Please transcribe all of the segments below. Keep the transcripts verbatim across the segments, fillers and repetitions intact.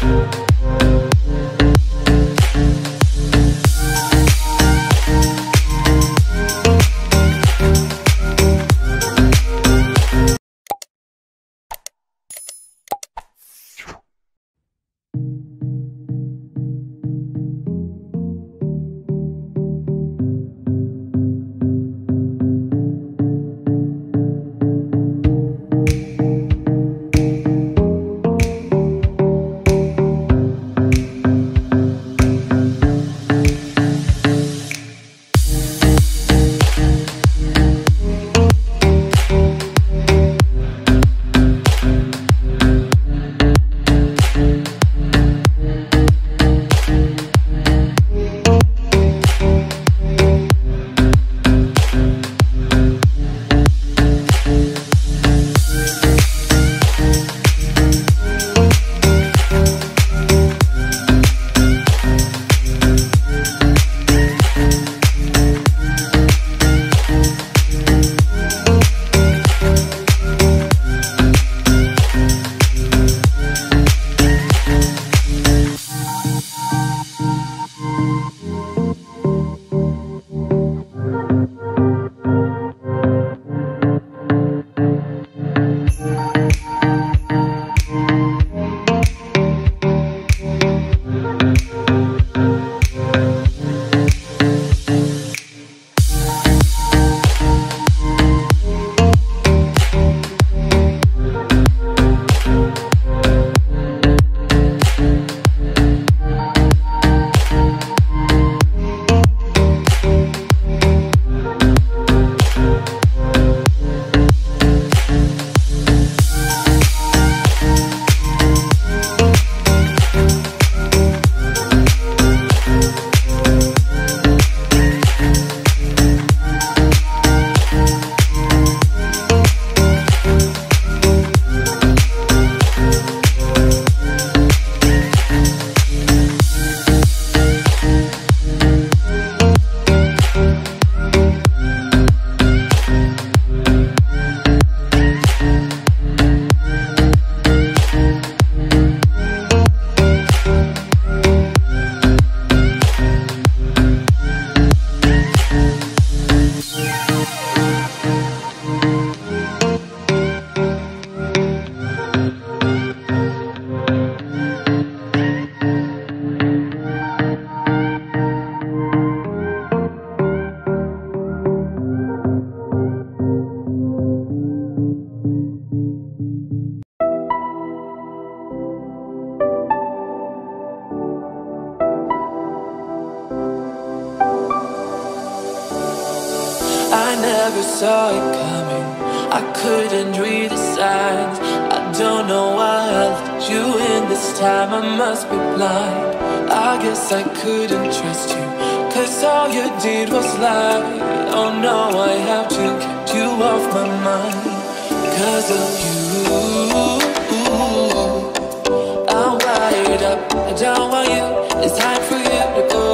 I never saw it coming, I couldn't read the signs. I don't know why I let you in this time, I must be blind. I guess I couldn't trust you, cause all you did was lie. Oh no, I have to keep you off my mind. Cause of you, I'm wired up, I don't want you, it's time for you to go.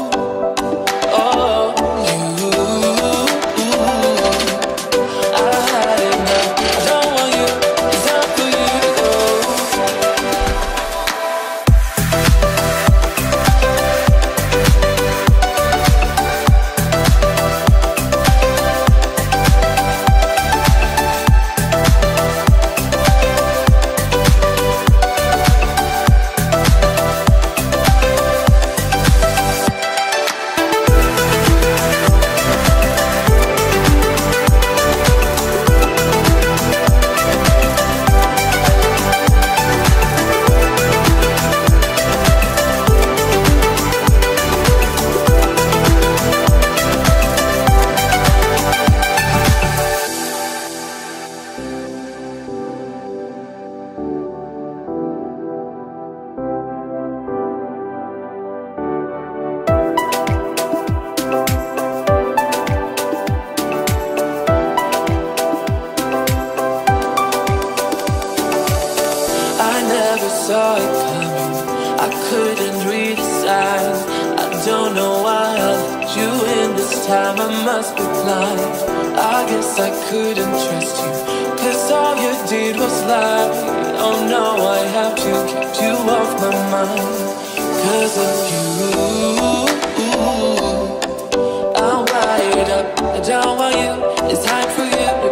Saw it coming, I couldn't read the signs. I don't know why I let you in this time, I must be blind. I guess I couldn't trust you, cause all you did was lie. Oh no, I have to keep you off my mind. mind. Cause of you, I'm wired up. I don't want you, it's time for you to